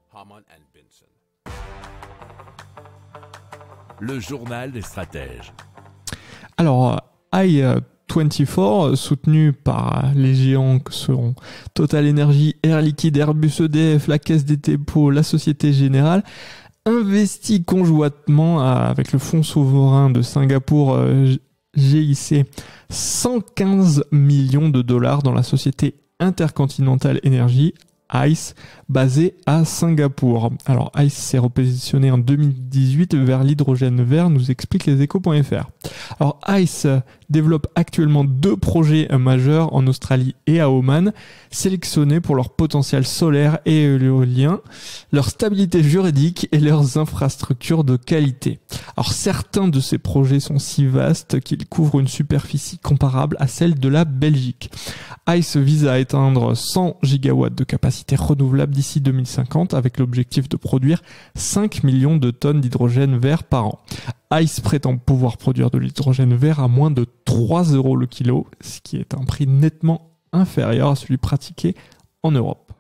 Le journal des stratèges. Alors, I-24, soutenu par les géants que seront Total Energy, Air Liquide, Airbus, EDF, la Caisse des dépôts, la Société Générale, investit conjointement avec le fonds souverain de Singapour, GIC, 115 millions de dollars dans la société Intercontinental Energy, ICE, basé à Singapour. Alors ICE s'est repositionné en 2018 vers l'hydrogène vert, nous explique leséchos.fr. Alors ICE développe actuellement 2 projets majeurs en Australie et à Oman, sélectionnés pour leur potentiel solaire et éolien, leur stabilité juridique et leurs infrastructures de qualité. Alors certains de ces projets sont si vastes qu'ils couvrent une superficie comparable à celle de la Belgique. ICE vise à atteindre 100 gigawatts de capacité renouvelable d'ici 2050 avec l'objectif de produire 5 millions de tonnes d'hydrogène vert par an. ICE prétend pouvoir produire de l'hydrogène vert à moins de 3 € le kilo, ce qui est un prix nettement inférieur à celui pratiqué en Europe.